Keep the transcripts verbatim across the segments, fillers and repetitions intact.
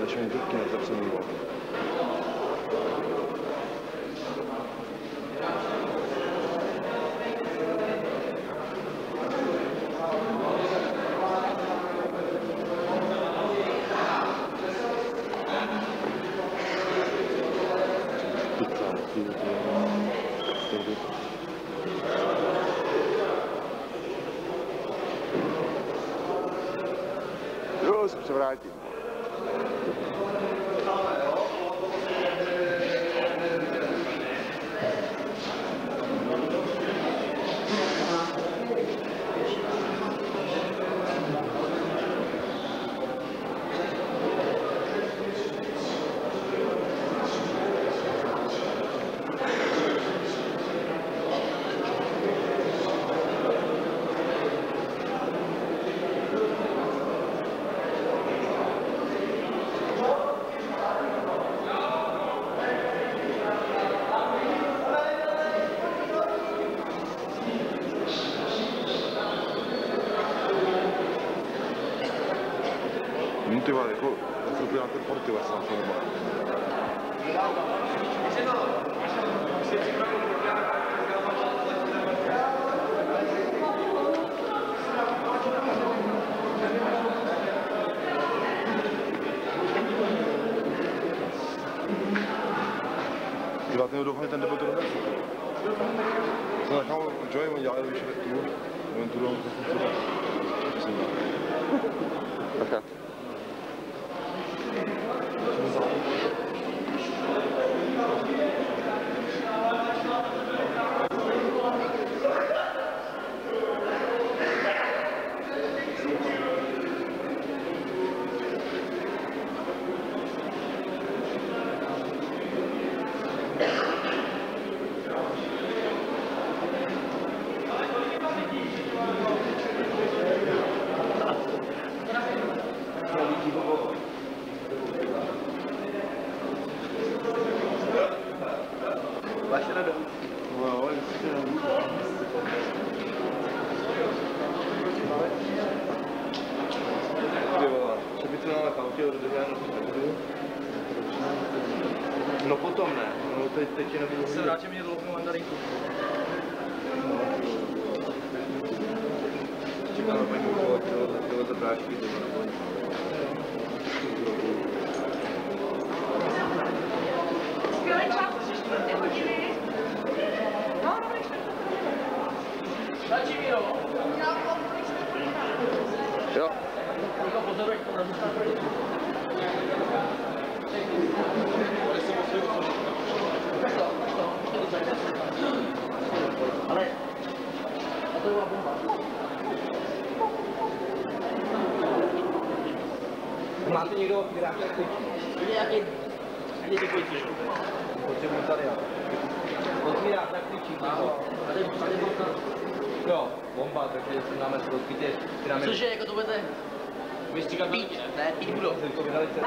Začne trubky na zapsaný. Jo, se vrátím. No ty vole, jako, já jsem na ten port, ty vole, jsem to Ty vole, ten doufám, ten debil to donesl. Jsem nechal Joey, on dělal víš, tu, on tu doufám, to jsem tak. Vaše rado. No, Ty vole, co by to na kautě održáno? No potom ne, no teď, teď je nebudu Se vrátím mě dlouhou mandarinku. Čekáme paní Kuchovat, tyhle to prášky. Skvělý čas, dvě hodiny. No, no, ještě to Stačí mi, jo? jo. Jako pozoruješ to na zůstanu. Ale... A to byla bomba. Máte někdo vyrábět klíč? Nějaký... Nějaký klíčí. Potřebuji tady, jo. Otvírák na klíčí, málo. Tady, tady bomba. Jo, bomba, takže si dáme to rozkrytě. Cože, jako to budete... Vy říkat Pít, ne, pít budou. To vydali se.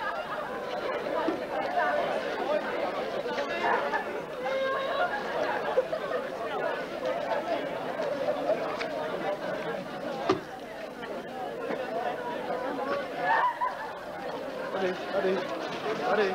Tady, tady, tady.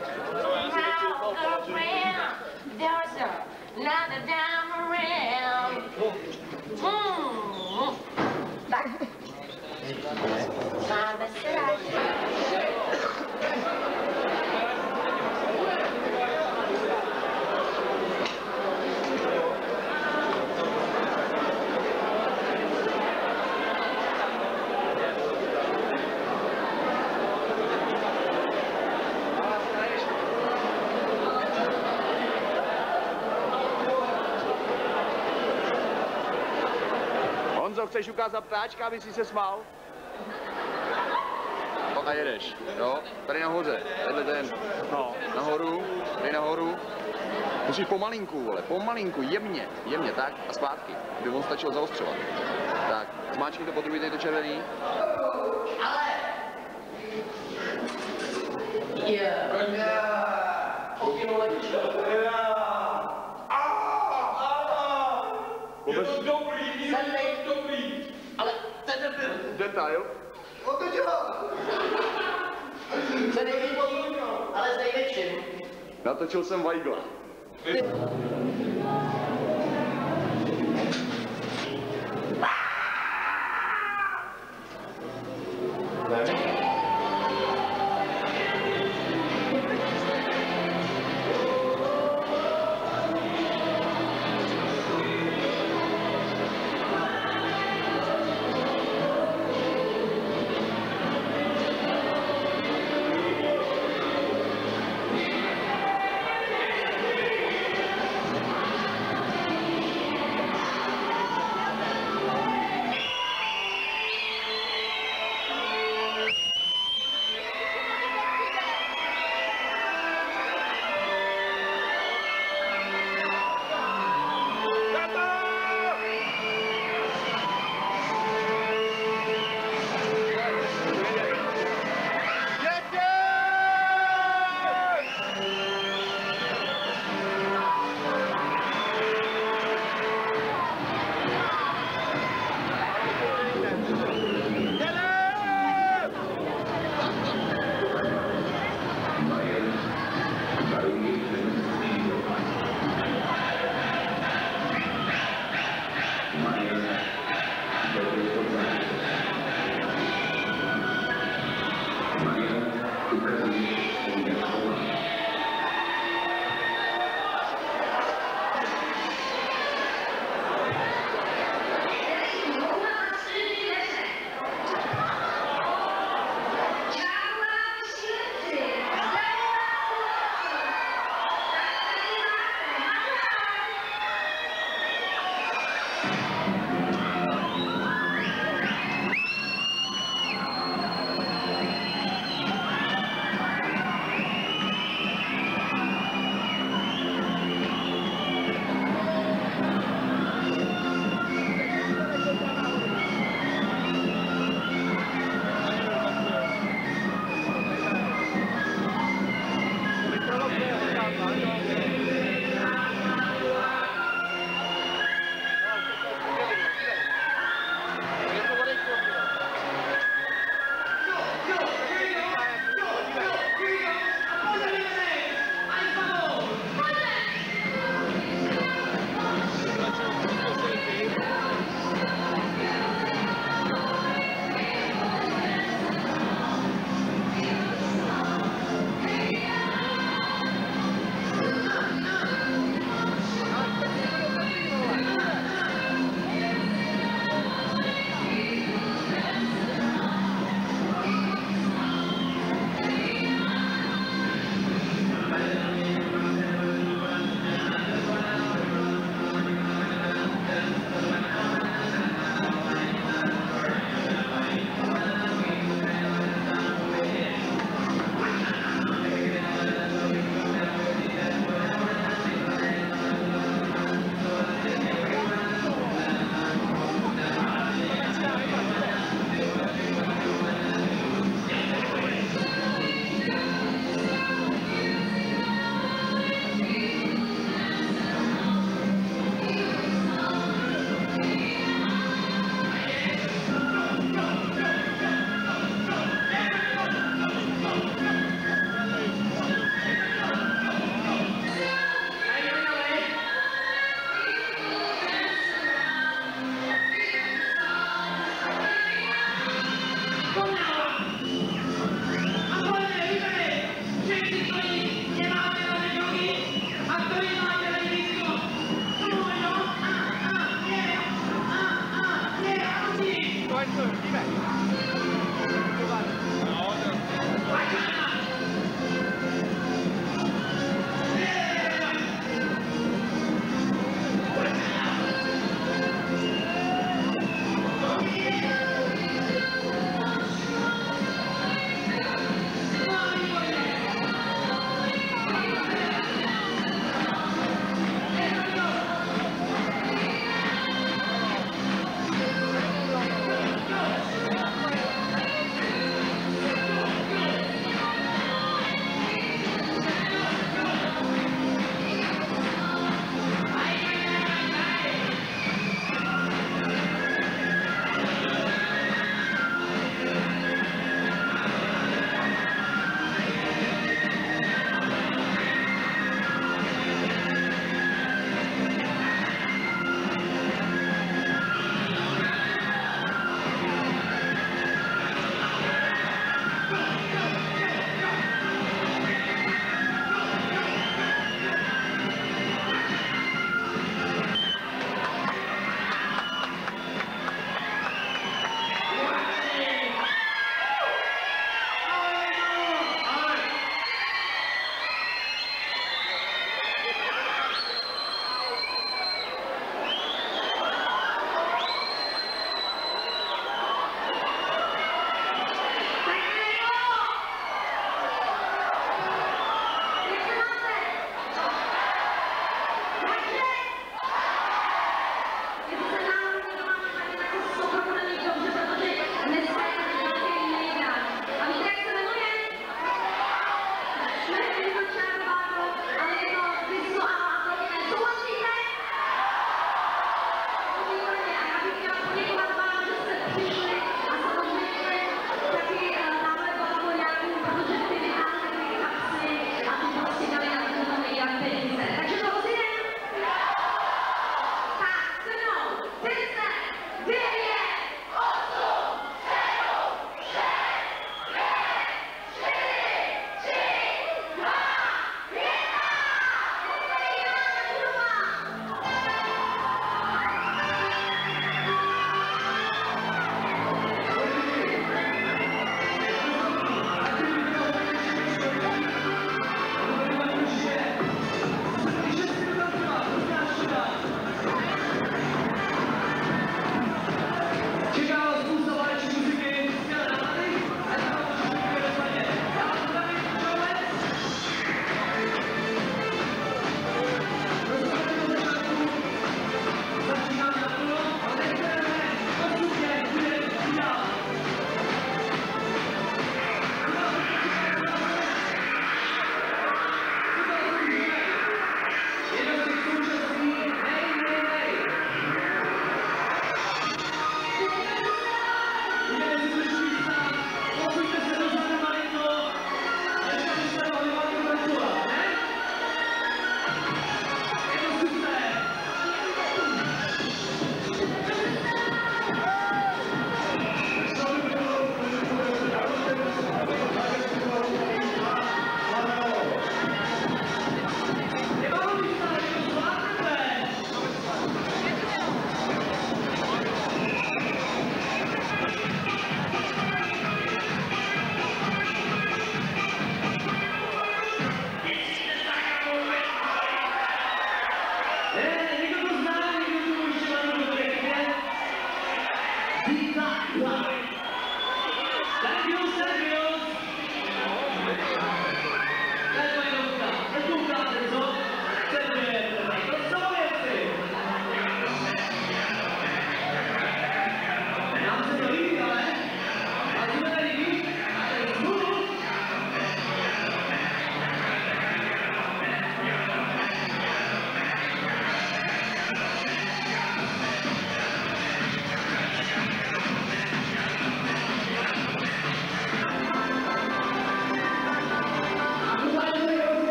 Honzo, chceš ukázat ptáčka, aby si se smál? No a jedeš, jo? Tady nahoře, tenhle ten. No. Nahoru, tady nahoru. Musíš pomalinku, vole, pomalinku, jemně, jemně, tak a zpátky, aby on stačil zaostřovat. Tak, zmáčkni to, podrubíte to červený. Ale! Yeah. Okino lepší. Vůbec... Dobrý, dobrý. Ale ten nebyl. Detail. On to dělal. Se nejvíc ale s největším. Natočil jsem Weigla.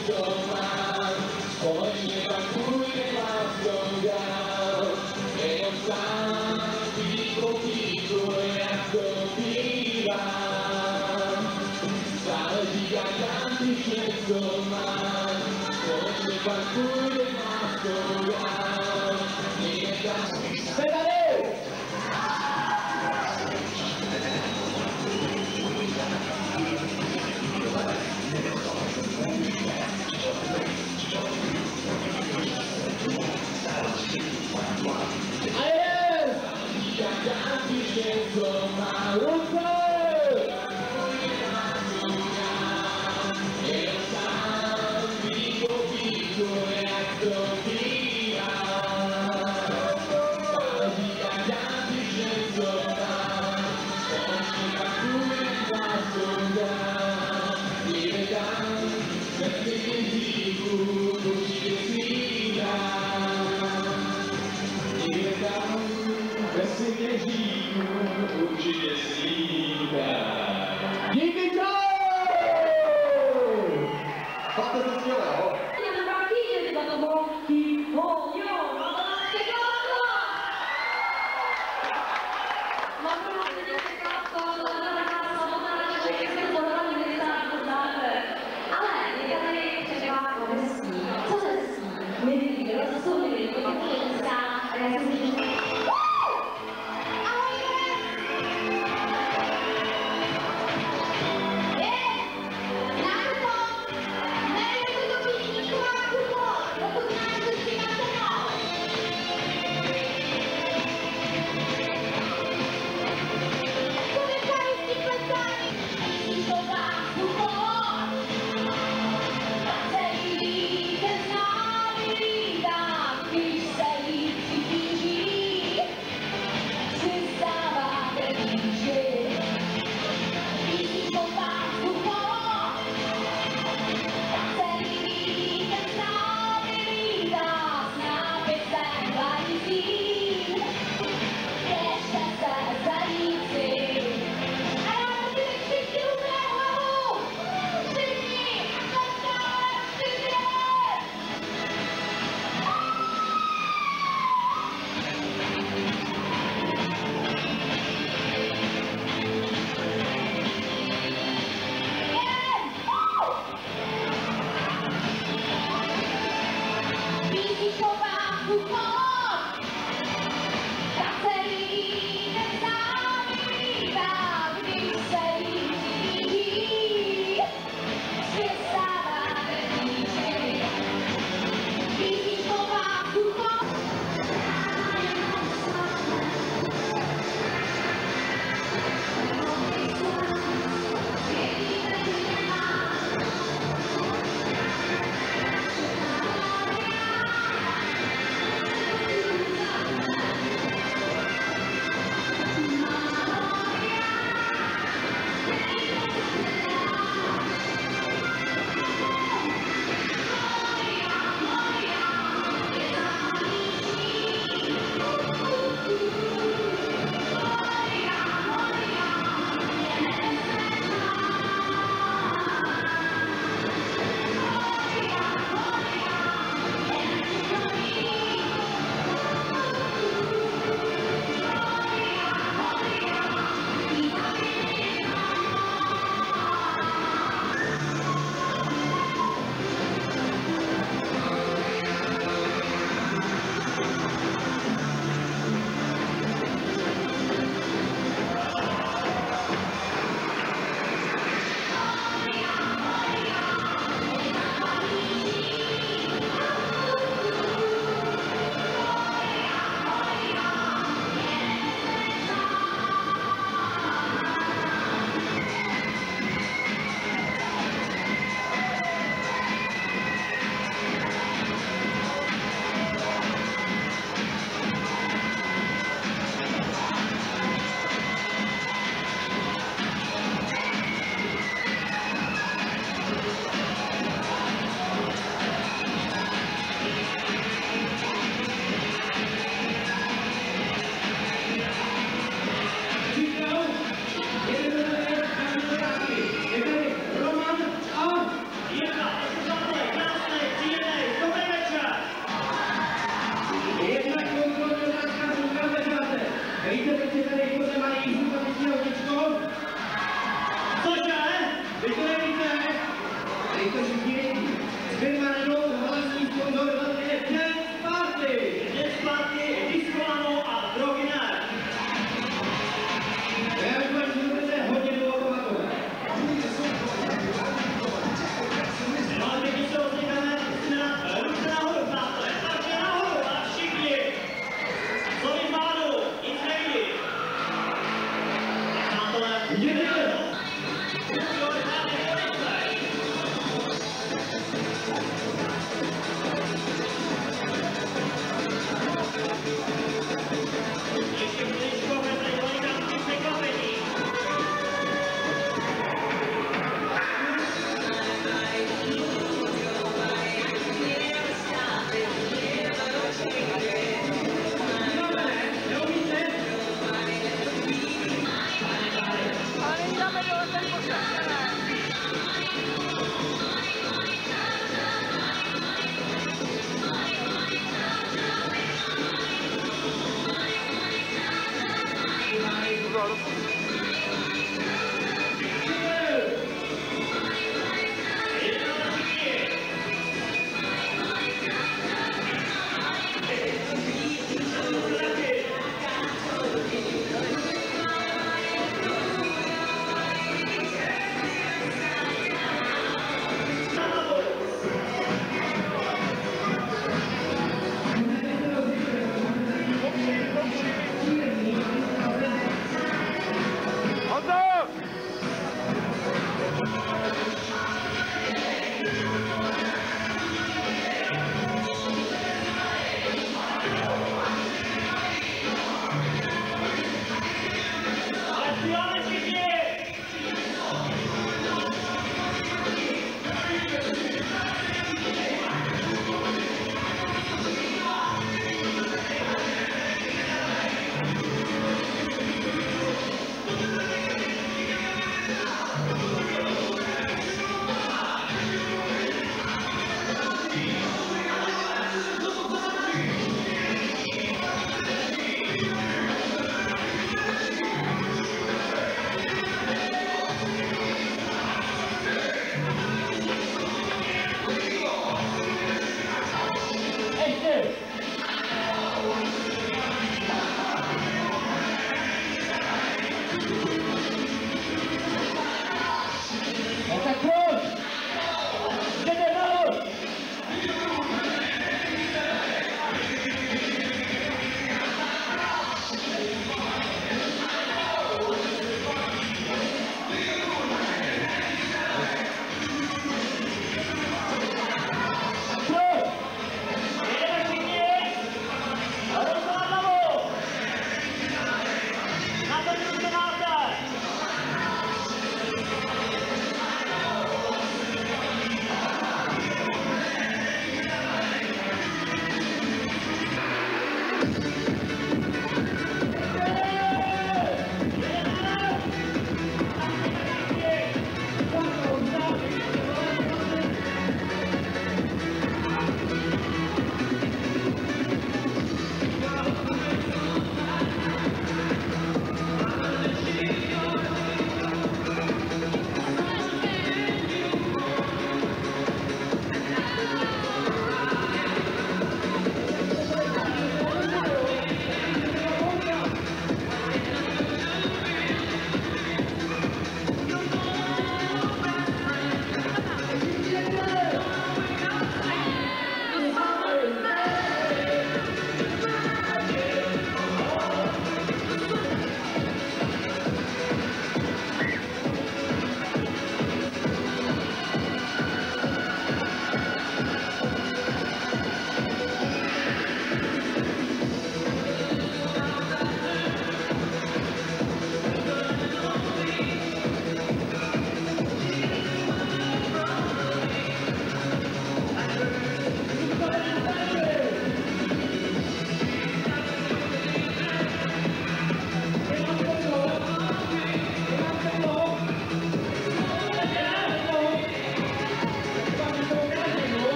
Ahoj!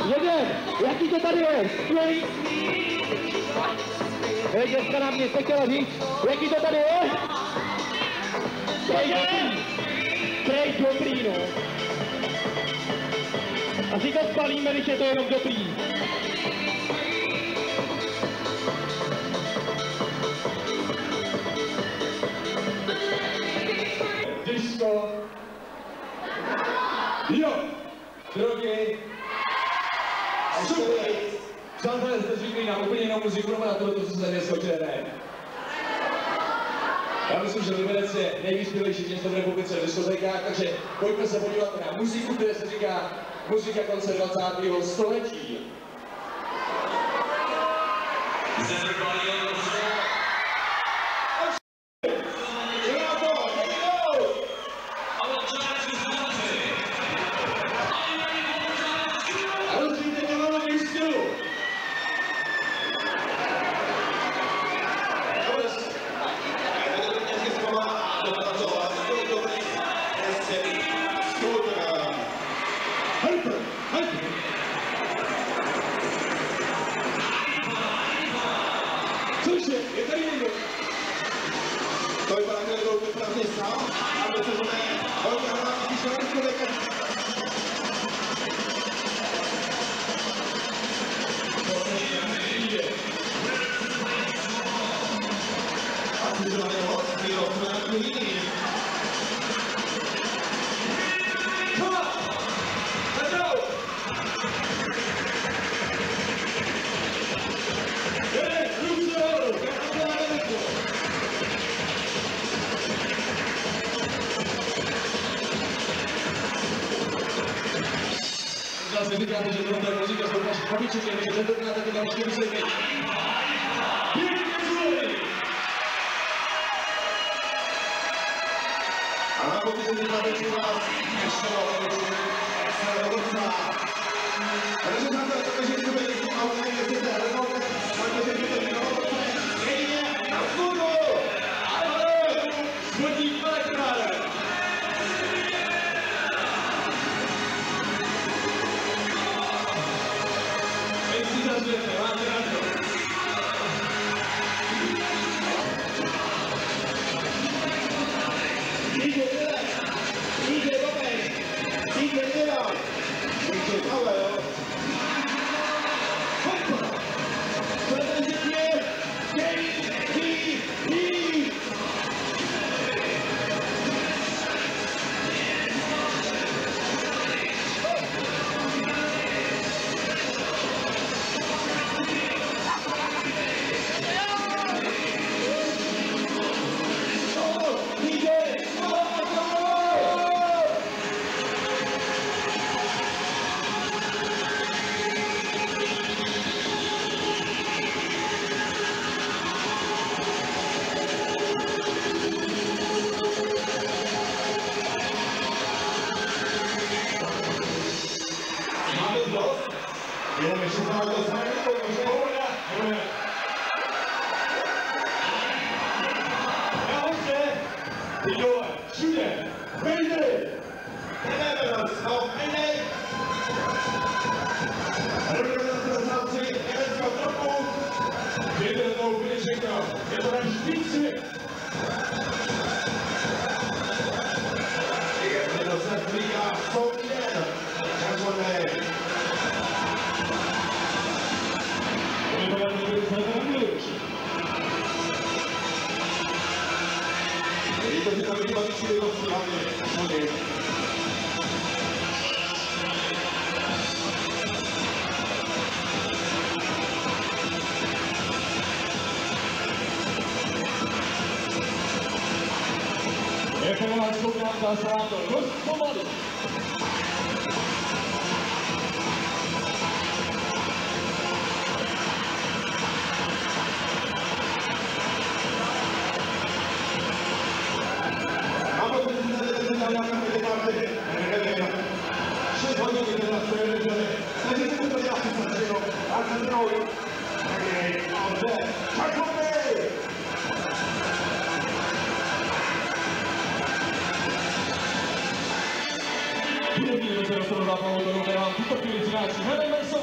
Jeden, jaký to tady je? Straight. Hej, dneska na mě jste chtěla říct, jaký to tady je? Straight. Straight dobrý, no. Asi to spalíme, když je to jenom dobrý. Disco. Jo, drogy. Super. Přátelé, jste zvyklí na úplně jinou muziku, nebo na tohle, co se tady skočili, ne? Já myslím, že Liberec je nejvyspělejší město v republice v diskotékách, takže pojďme se podívat na muziku, které se říká muzika konce dvacátého století. Cože, je tady někdo? To vypadá, že to úplně právě sám, a to se zve velmi hlavní šalensko lékař. Asi to je host, je rozhodný jiný. Come on! Let's go! Zase říkáte, že tohle je muzika z vašich babiček, že tentokrát taky další vysvětlení. Pěkně zvolení! A na pokud se vypadá, že vás ještě lovočí, se lovocná. Takže přátelé, protože když budete tím autem, jestli jste hledovné, pojďte se vypadá na lovocné, jedině na sludu! Ale! Spodník Elektrárek! Máte ráno. Díky, Dylan! Díky, Robert! Díky, Dylan! Díky, Pavel! Hopa! Prezentuję K T P! Jenom ještě máme to samé, že pohoda. Nahoře, ty dole, všude, vejde! Jdeme nás, no, vejde! Reprezentace německého trochu. Věděl to úplně všechno, je to náš výcvik. Je to se říká Sovět, červené. Je to si tam vypadá všude do hlavně. Jako vás koukám, dá se vám to dost pomalu. šest hodin teda stojí neděli. Takže se to dělá přesně, a ten druhý. Okay, dobře. Čakovej! Výrobní se dostanou na polotoru, která vám tuto chvíli přináší Helen Merson.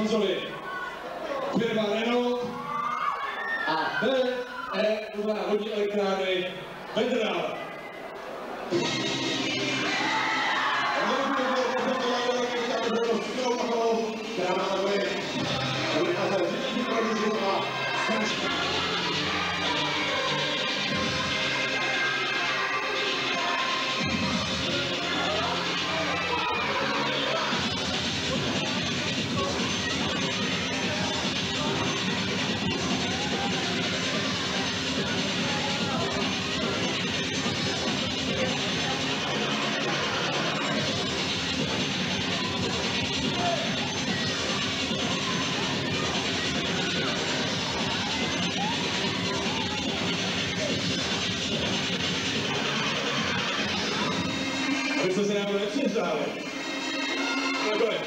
sponzory firma Renault a B E vodní elektrárny Vendrál. Abyste se nám nepřizdali. Nakonec.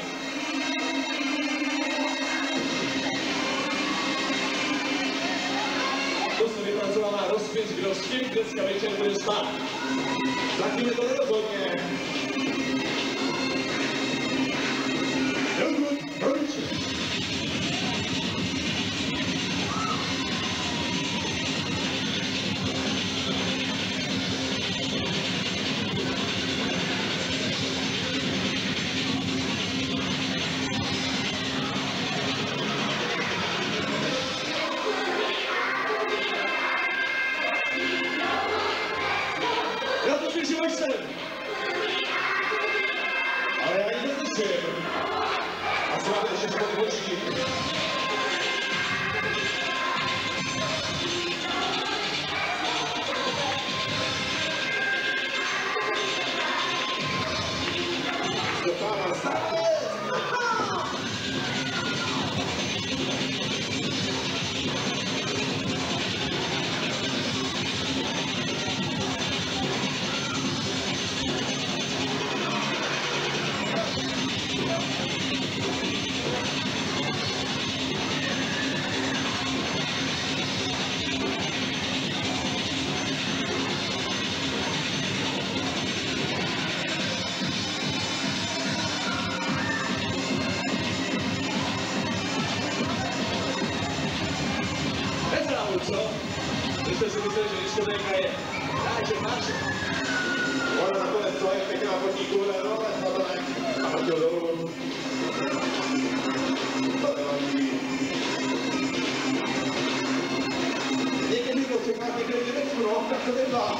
To se vypracovává rozpis, kdo s tím dneska večer bude spát. Zatím je to nerozhodně. Helmut Holiček. Ale já ji neslyším. A co máte ještě spolu očí? Stopává stát! Co? Vy jste si mysleli, že diskotéka je tak, že máš. Ona nakonec to je pěkná podníku, ale no, ale na to ne. A hodil dolů. To nevadí. Někdy to překáže, někdy nechci, no, tak to nebá.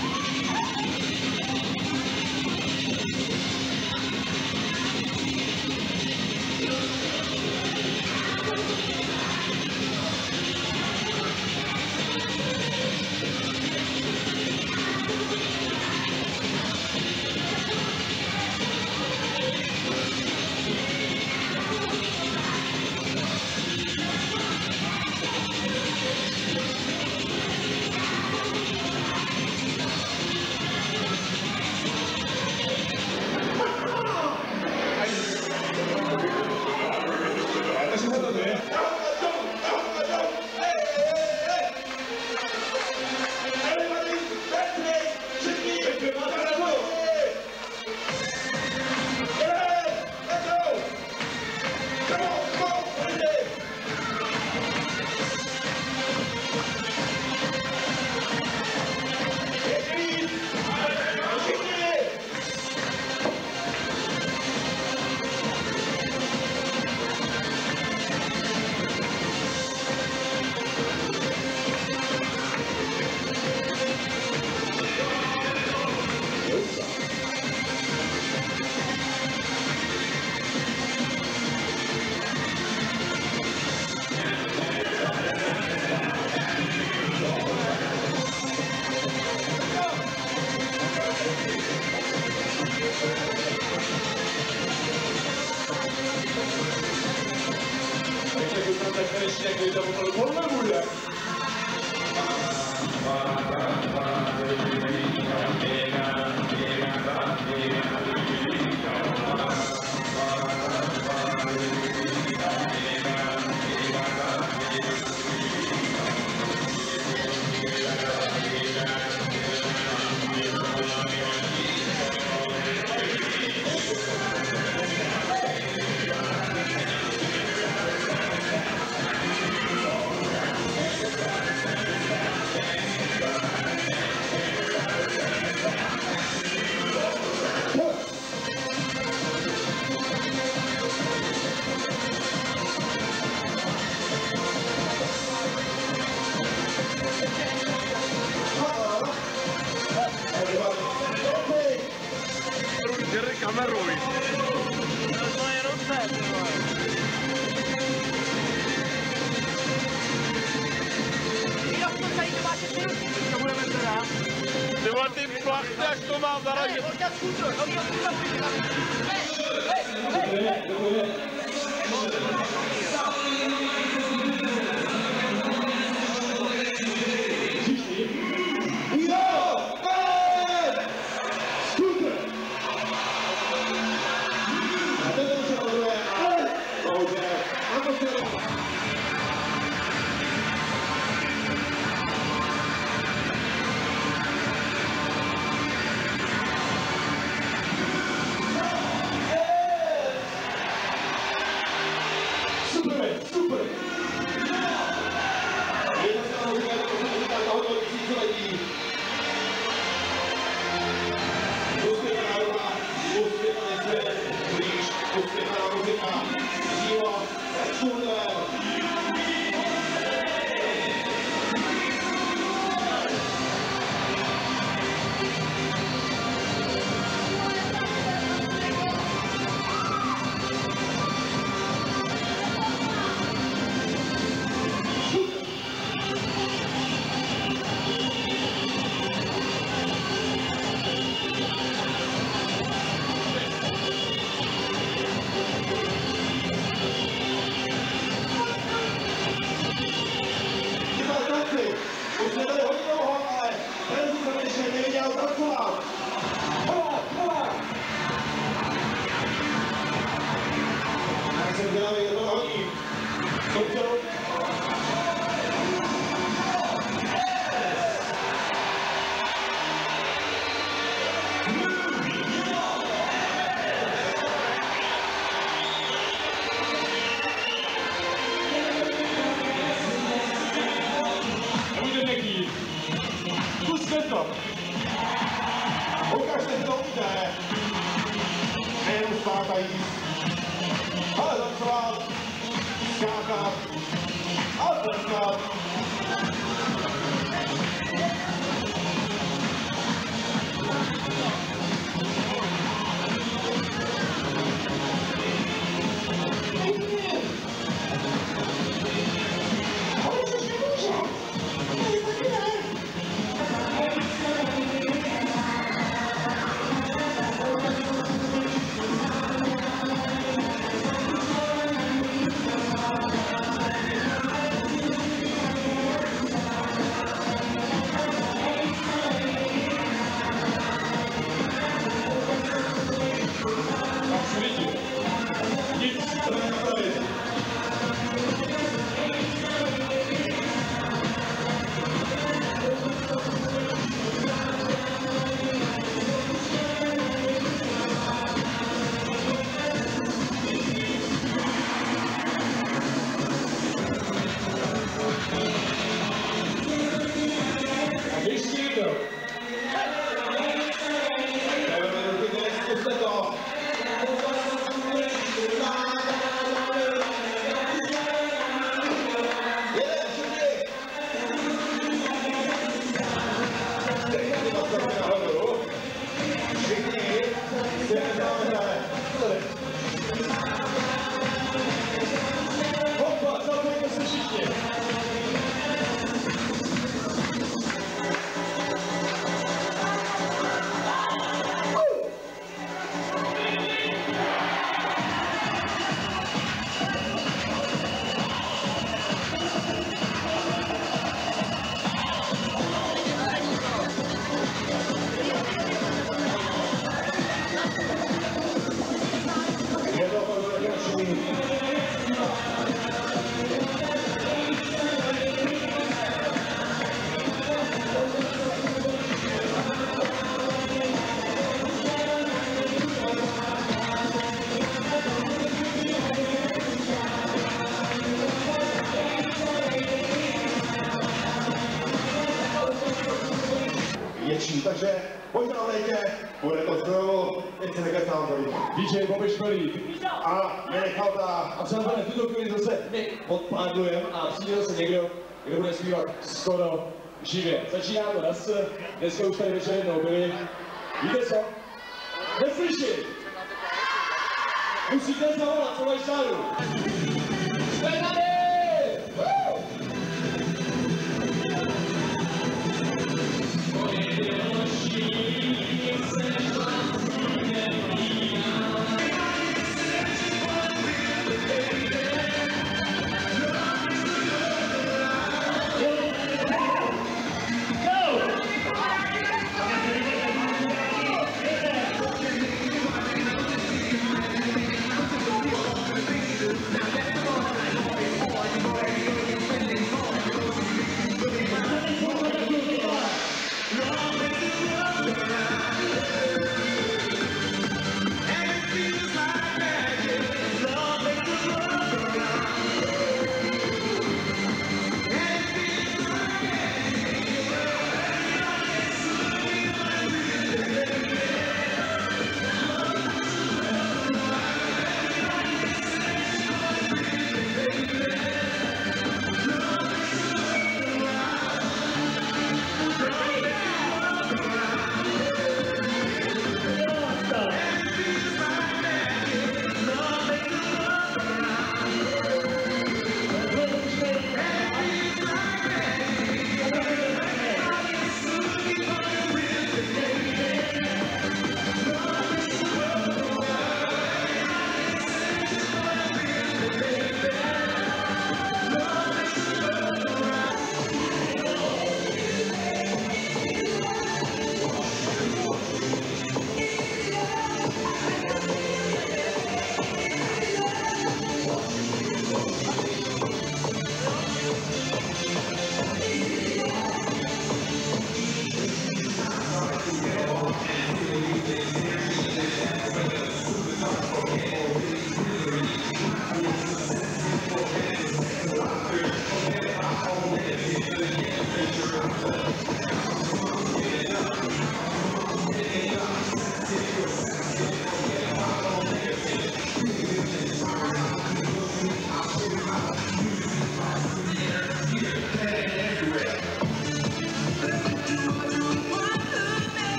Konečně, když to potom volno bude. jak to mám zaradit? Takže pojď na létě, bude to znovu, teď se nechat nám tady. D J Bobby Šmelík a Mirek Halta. A přátelé, v tuto chvíli zase my odpádujeme a přijde se někdo, kdo bude zpívat skoro živě. Začíná to na scéně, dneska už tady večer jednou byli. Víte co? Neslyším! Musíte zavolat, co máš záru. Jsme tady! Woo!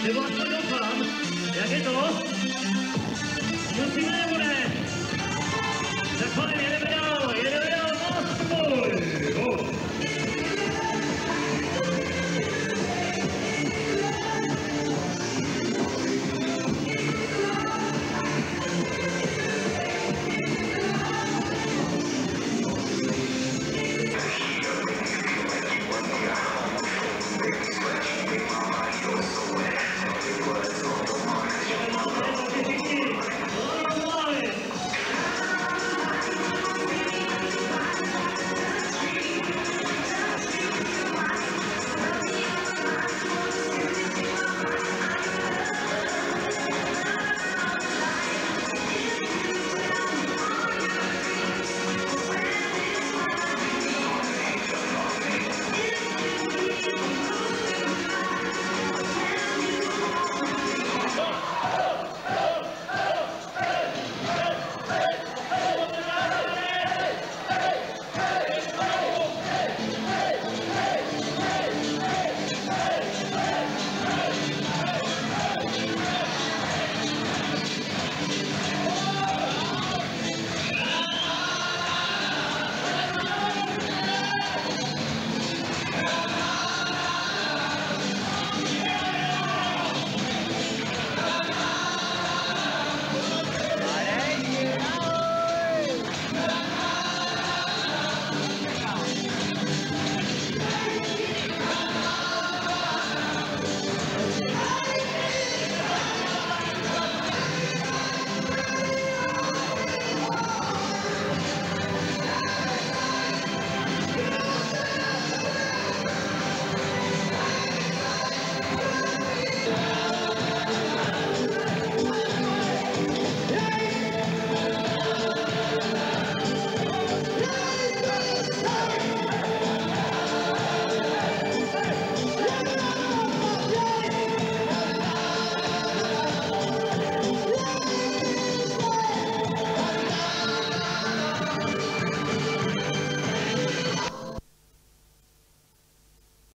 nebo aspoň doufám. Jak je to?